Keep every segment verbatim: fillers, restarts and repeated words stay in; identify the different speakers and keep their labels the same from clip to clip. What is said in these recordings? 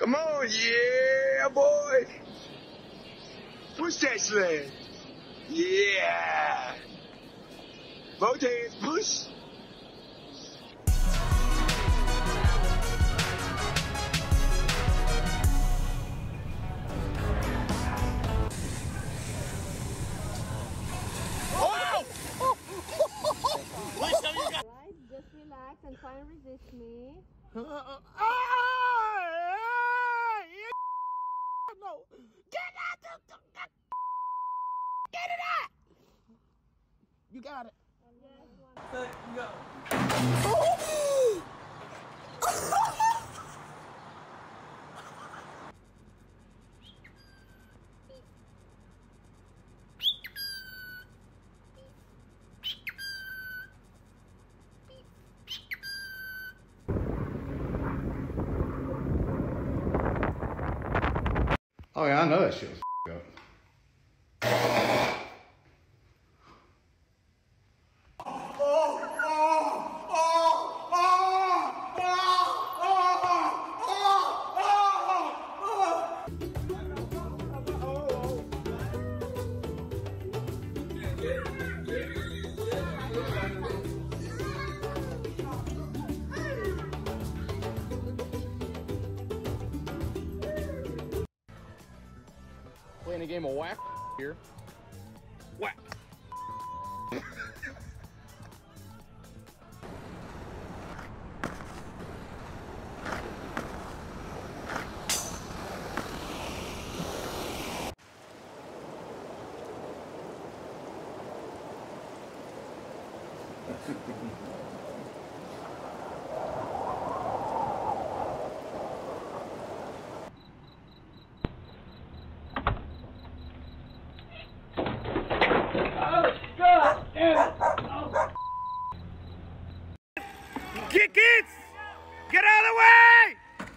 Speaker 1: Come on, yeah, boy. Push that sled. Yeah. Both hands, push.
Speaker 2: Right, just relax and try and resist me.
Speaker 3: Uh, uh, ah, no. Get out the, get it out. You got it.
Speaker 2: Yes,
Speaker 3: Let go.
Speaker 4: Oh yeah, I know that shit was up.
Speaker 5: Playing a game of whack here. Whack.
Speaker 3: Get kids! Get out of the way!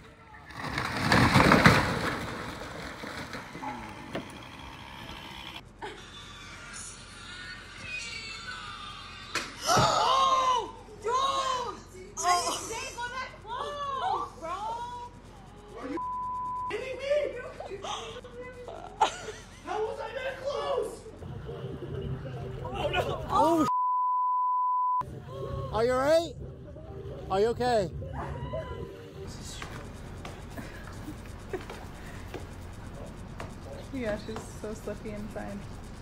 Speaker 2: Oh! Dude! I didn't go that close, bro!
Speaker 3: Are you kidding me? How was I that close? Oh no! Oh, are you alright? Are you okay?
Speaker 6: Yeah, she's so slippy inside.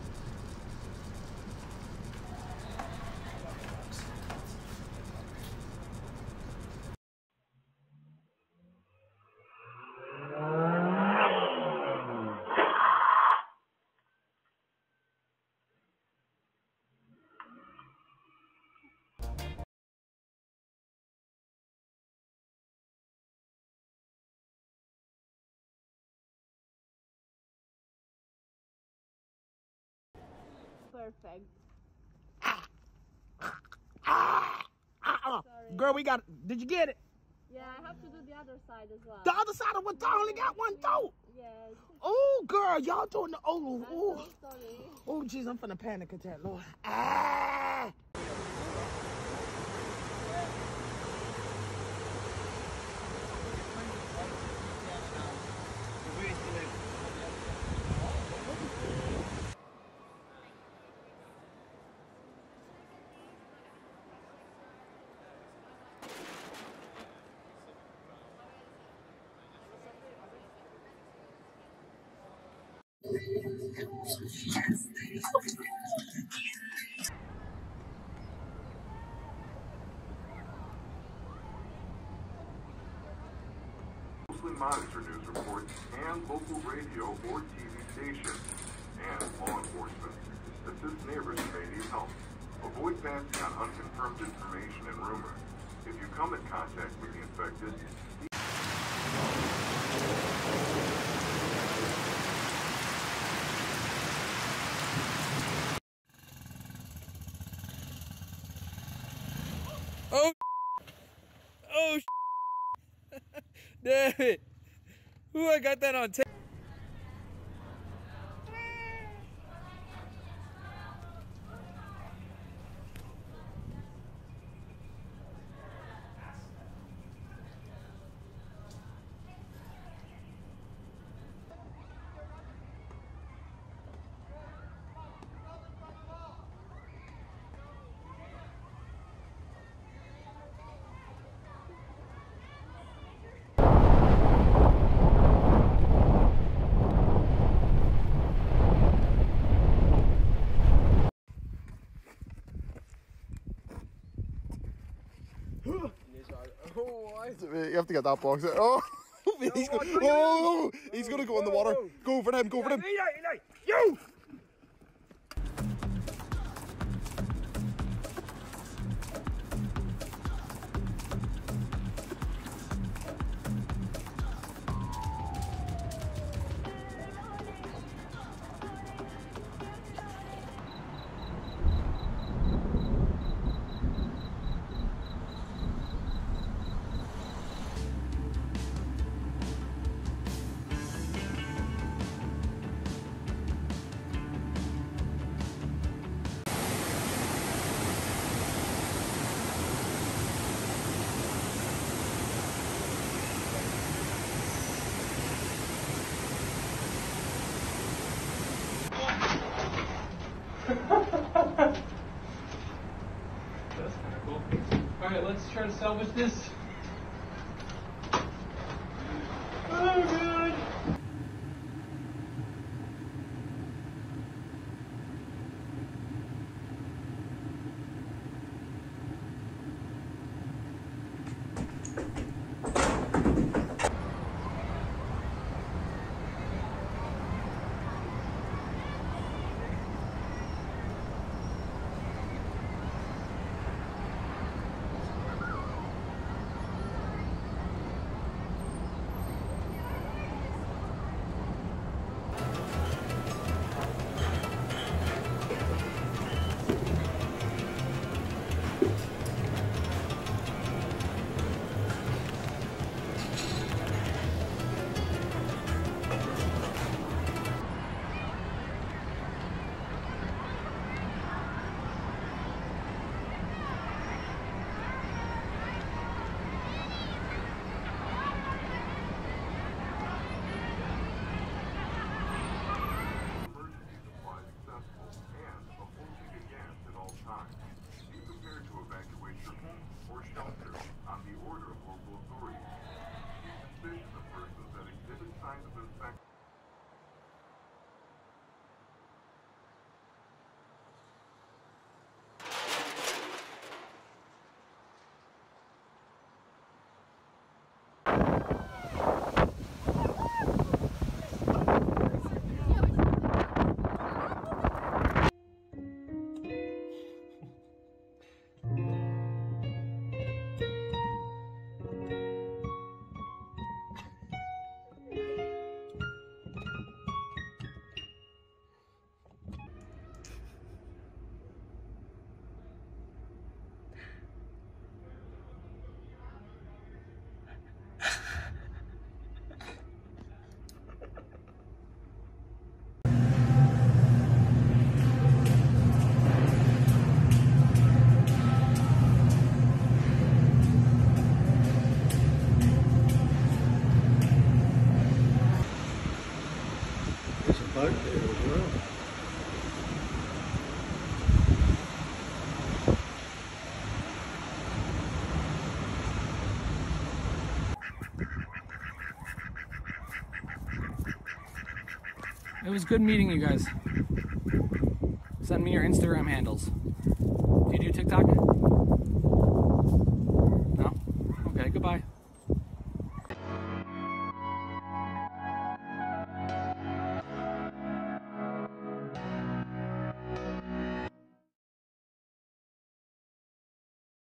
Speaker 2: Perfect.
Speaker 3: Ah, uh-uh. Girl, we got it. Did you get it?
Speaker 2: Yeah, I have to do the other side as well.
Speaker 3: The other side of what? I only got one throat.
Speaker 2: Yes.
Speaker 3: Oh, girl, y'all doing the oh,
Speaker 2: I'm
Speaker 3: oh,
Speaker 2: so sorry.
Speaker 3: oh, jeez, I'm finna panic attack, Lord. Ah.
Speaker 7: Closely monitor news reports and local radio or T V stations, and law enforcement. Assist neighbors who may need help. Avoid passing on unconfirmed information and rumors. If you come in contact with the infected,
Speaker 3: Oh, oh, damn it. Ooh, I got that on tape.
Speaker 8: You have to get that box. Oh, he's, go oh, he's going to go in the water. Go for him, go for him.
Speaker 1: You!
Speaker 9: That's kind of cool. Alright, let's try to salvage this. Oh, God. It was good meeting you guys. Send me your Instagram handles. Do you do TikTok? No? Okay, goodbye.